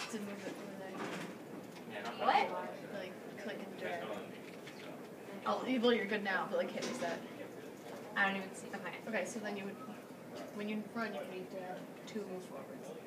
to move it over there. What? Like, click and drag. Oh, well, you're good now, but like hit reset. I don't even see. Okay. Okay, so then you would, when you run, you would need to 2 move forwards.